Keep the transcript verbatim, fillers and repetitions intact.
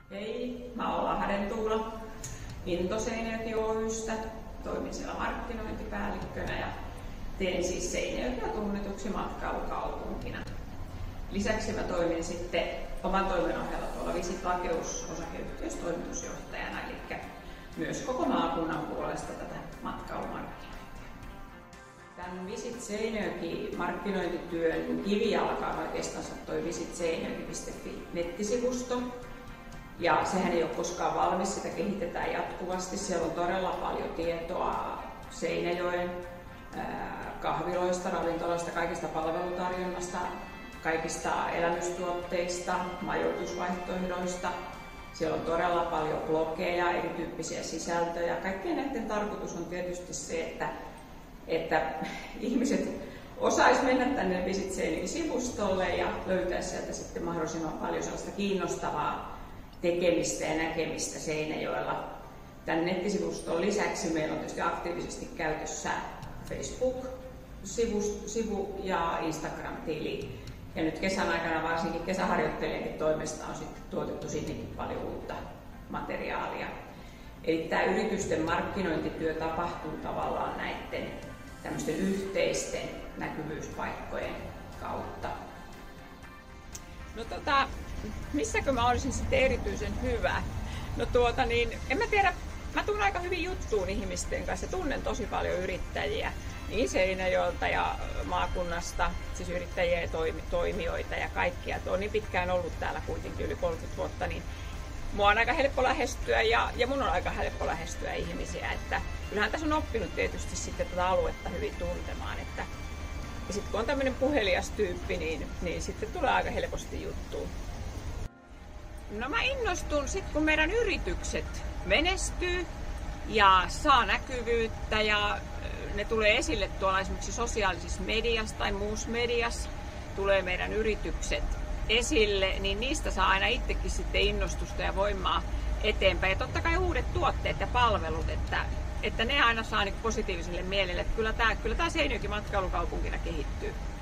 Hei, mä oon Lahden Tuula Into Seinäjoki Oy:stä. Toimin siellä markkinointipäällikkönä ja teen siis Seinäjokia tunnetuksi matkailukaupunkina. Lisäksi mä toimin sitten oman toimen ohella tuolla Visit Lakeus osakeyhtiössä toimitusjohtajana, eli myös koko maakunnan puolesta tätä matkailumarkkinointia. Tämän Visit Seinäjoki markkinointityön kivijalka on oikeastaan toi visit seinäjoki piste fi nettisivusto. Ja sehän ei ole koskaan valmis, sitä kehitetään jatkuvasti. Siellä on todella paljon tietoa Seinäjoen kahviloista, ravintoloista, kaikista palvelutarjonnasta, kaikista elämystuotteista, majoitusvaihtoehdoista. Siellä on todella paljon blogeja, erityyppisiä sisältöjä. Kaikkien näiden tarkoitus on tietysti se, että, että ihmiset osais mennä tänne Visit Seinäjoki-sivustolle ja löytää sieltä sitten mahdollisimman paljon sellaista kiinnostavaa tekemistä ja näkemistä Seinäjoella. Tämän nettisivuston lisäksi meillä on tietysti aktiivisesti käytössä Facebook-sivu ja Instagram-tili. Ja nyt kesän aikana varsinkin kesäharjoittelijankin toimesta on sitten tuotettu sinnekin paljon uutta materiaalia. Eli tämä yritysten markkinointityö tapahtuu tavallaan näiden tämmöisten yhteisten näkyvyyspaikkojen kautta. No tota, missäkö mä olisin sitten erityisen hyvä? No tuota niin, en mä tiedä, mä tunnen aika hyvin juttuun ihmisten kanssa, tunnen tosi paljon yrittäjiä, niin Seinäjoelta ja maakunnasta, siis yrittäjiä ja toimijoita ja kaikkia. Tuo on niin pitkään ollut täällä kuitenkin yli kolmekymmentä vuotta, niin mua on aika helppo lähestyä ja, ja mun on aika helppo lähestyä ihmisiä, että kyllähän tässä on oppinut tietysti sitten tätä aluetta hyvin tuntemaan, että ja sitten kun on tämmöinen puhelias tyyppi, niin, niin sitten tulee aika helposti juttuun. No mä innostun sitten, kun meidän yritykset menestyy ja saa näkyvyyttä ja ne tulee esille tuolla esimerkiksi sosiaalisessa mediassa tai muussa mediassa, tulee meidän yritykset esille, niin niistä saa aina itsekin sitten innostusta ja voimaa eteenpäin. Ja totta kai uudet tuotteet ja palvelut, että, että ne aina saa niin positiiviselle mielelle, että kyllä tämä, kyllä tämä Seinäjoki matkailukaupunkina kehittyy.